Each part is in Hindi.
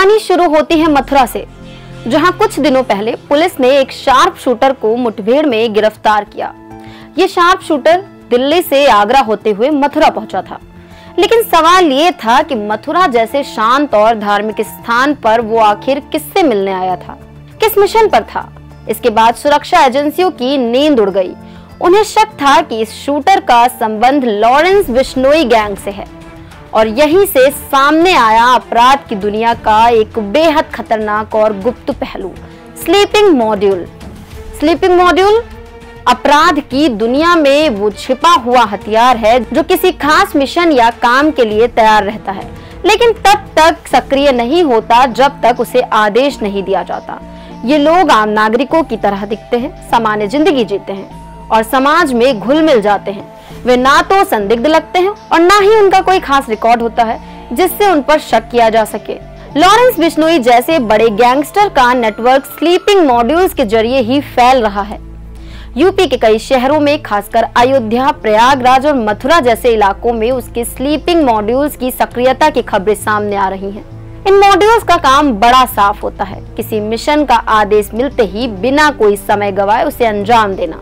कहानी शुरू होती है मथुरा से, जहां कुछ दिनों पहले पुलिस ने एक शार्प शूटर को मुठभेड़ में गिरफ्तार किया। ये शार्प शूटर दिल्ली से आगरा होते हुए मथुरा पहुंचा था। लेकिन सवाल ये था कि मथुरा जैसे शांत और धार्मिक स्थान पर वो आखिर किससे मिलने आया था, किस मिशन पर था। इसके बाद सुरक्षा एजेंसियों की नींद उड़ गई। उन्हें शक था कि इस शूटर का संबंध लॉरेंस बिश्नोई गैंग से है और यहीं से सामने आया अपराध की दुनिया का एक बेहद खतरनाक और गुप्त पहलू, स्लीपिंग मॉड्यूल। स्लीपिंग मॉड्यूल अपराध की दुनिया में वो छिपा हुआ हथियार है जो किसी खास मिशन या काम के लिए तैयार रहता है, लेकिन तब तक सक्रिय नहीं होता जब तक उसे आदेश नहीं दिया जाता। ये लोग आम नागरिकों की तरह दिखते हैं, सामान्य जिंदगी जीते हैं और समाज में घुल मिल जाते हैं। वे ना तो संदिग्ध लगते हैं और ना ही उनका कोई खास रिकॉर्ड होता है जिससे उन पर शक किया जा सके। लॉरेंस बिश्नोई जैसे बड़े गैंगस्टर का नेटवर्क स्लीपिंग मॉड्यूल्स के जरिए ही फैल रहा है। यूपी के कई शहरों में, खासकर अयोध्या, प्रयागराज और मथुरा जैसे इलाकों में उसके स्लीपिंग मॉड्यूल्स की सक्रियता की खबरें सामने आ रही हैं। इन मॉड्यूल्स का काम बड़ा साफ होता है, किसी मिशन का आदेश मिलते ही बिना कोई समय गवाए उसे अंजाम देना।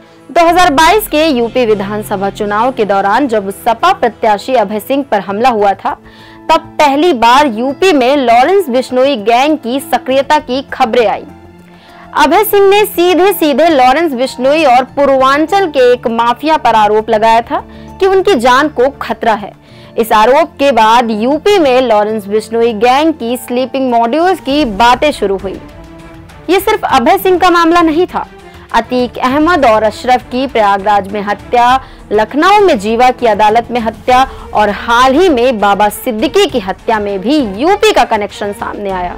2022 के यूपी विधानसभा चुनाव के दौरान जब सपा प्रत्याशी अभय सिंह पर हमला हुआ था, तब पहली बार यूपी में लॉरेंस बिश्नोई गैंग की सक्रियता की खबरें आई। अभय सिंह ने सीधे सीधे लॉरेंस बिश्नोई और पूर्वांचल के एक माफिया पर आरोप लगाया था कि उनकी जान को खतरा है। इस आरोप के बाद यूपी में लॉरेंस बिश्नोई गैंग की स्लीपिंग मॉड्यूल्स की बातें शुरू हुई। ये सिर्फ अभय सिंह का मामला नहीं था। अतीक अहमद और अशरफ की प्रयागराज में हत्या, लखनऊ में जीवा की अदालत में हत्या और हाल ही में बाबा सिद्दीकी की हत्या में भी यूपी का कनेक्शन सामने आया।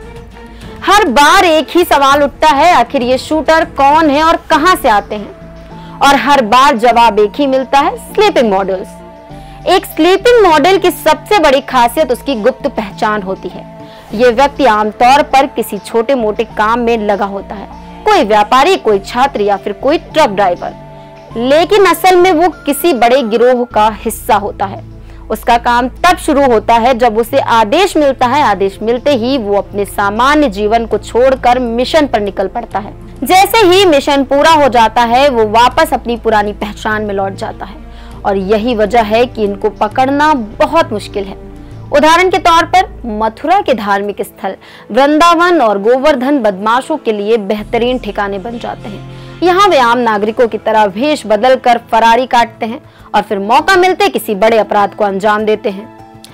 हर बार एक ही सवाल उठता है, आखिर ये शूटर कौन है और कहां से आते हैं? और हर बार जवाब एक ही मिलता है, स्लीपिंग मॉड्यूल्स। एक स्लीपिंग मॉडल की सबसे बड़ी खासियत उसकी गुप्त पहचान होती है। ये व्यक्ति आमतौर पर किसी छोटे मोटे काम में लगा होता है, कोई व्यापारी, कोई छात्र या फिर कोई ट्रक ड्राइवर, लेकिन असल में वो किसी बड़े गिरोह का हिस्सा होता है। उसका काम तब शुरू होता है जब उसे आदेश मिलता है। आदेश मिलते ही वो अपने सामान्य जीवन को छोड़कर मिशन पर निकल पड़ता है। जैसे ही मिशन पूरा हो जाता है, वो वापस अपनी पुरानी पहचान में लौट जाता है और यही वजह है कि इनको पकड़ना बहुत मुश्किल है। उदाहरण के तौर पर मथुरा के धार्मिक स्थल वृंदावन और गोवर्धन बदमाशों के लिए बेहतरीन ठिकाने बन जाते हैं। यहाँ वे आम नागरिकों की तरह भेष बदल कर फरारी काटते हैं और फिर मौका मिलते किसी बड़े अपराध को अंजाम देते हैं।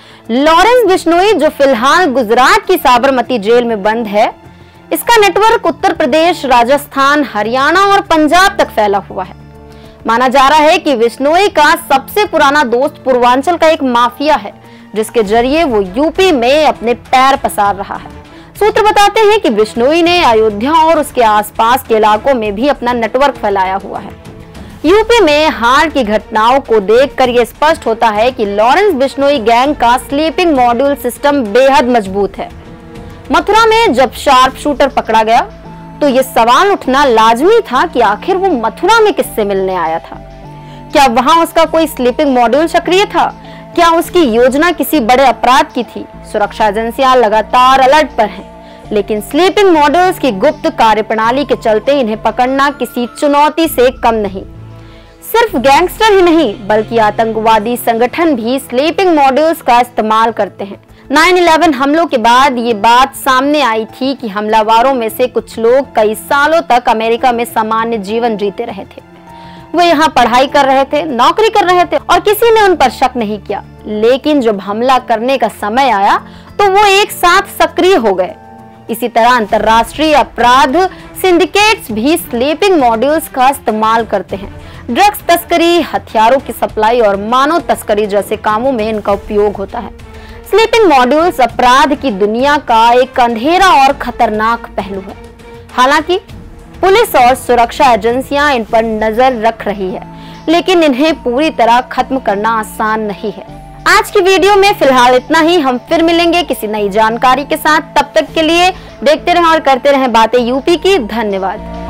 लॉरेंस बिश्नोई, जो फिलहाल गुजरात की साबरमती जेल में बंद है, इसका नेटवर्क उत्तर प्रदेश, राजस्थान, हरियाणा और पंजाब तक फैला हुआ है। माना जा रहा है कि बिश्नोई का सबसे पुराना दोस्त पूर्वांचल का एक माफिया है, जिसके जरिए वो यूपी में अपने पैर पसार रहा है। सूत्र बताते हैं कि बिश्नोई ने अयोध्या और उसके आसपास के इलाकों में भी अपना नेटवर्क फैलाया हुआ है। यूपी में हाल की घटनाओं को देखकर यह स्पष्ट होता है कि लॉरेंस बिश्नोई गैंग का स्लीपिंग मॉड्यूल सिस्टम बेहद मजबूत है। मथुरा में जब शार्प शूटर पकड़ा गया तो ये सवाल उठना लाजमी था कि आखिर वो मथुरा में किससे मिलने आया था। क्या वहां उसका कोई स्लीपिंग मॉड्यूल सक्रिय था? क्या उसकी योजना किसी बड़े अपराध की थी? सुरक्षा एजेंसियां लगातार अलर्ट पर हैं, लेकिन स्लीपिंग मॉड्यूल्स की गुप्त कार्यप्रणाली के चलते इन्हें पकड़ना किसी चुनौती से कम नहीं। सिर्फ गैंगस्टर ही नहीं, बल्कि आतंकवादी संगठन भी स्लीपिंग मॉड्यूल्स का इस्तेमाल करते हैं। 9/11 हमलों के बाद ये बात सामने आई थी कि हमलावरों में से कुछ लोग कई सालों तक अमेरिका में सामान्य जीवन जीते रहे थे। वो यहाँ पढ़ाई कर रहे थे, नौकरी कर रहे थे और किसी ने उन पर शक नहीं किया। लेकिन जब हमला करने का समय आया तो वो एक साथ सक्रिय हो गए। इसी तरह अंतर्राष्ट्रीय अपराध सिंडिकेट्स भी स्लीपिंग मॉड्यूल्स का इस्तेमाल करते हैं। ड्रग्स तस्करी, हथियारों की सप्लाई और मानव तस्करी जैसे कामों में इनका उपयोग होता है। स्लीपिंग मॉड्यूल्स अपराध की दुनिया का एक अंधेरा और खतरनाक पहलू है। हालांकि पुलिस और सुरक्षा एजेंसियां इन पर नजर रख रही है, लेकिन इन्हें पूरी तरह खत्म करना आसान नहीं है। आज की वीडियो में फिलहाल इतना ही। हम फिर मिलेंगे किसी नई जानकारी के साथ। तब तक के लिए देखते रहें और करते रहें बातें यूपी की। धन्यवाद।